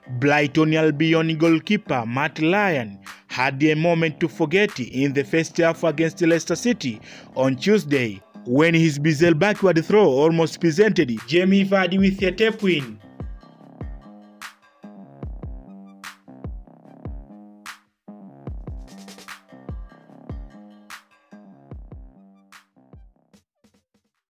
Brighton Albion goalkeeper Mattryan had a moment to forget in the first half against Leicester City on Tuesday when his bizarre backward throw almost presented Jamie Vardy with a tap win.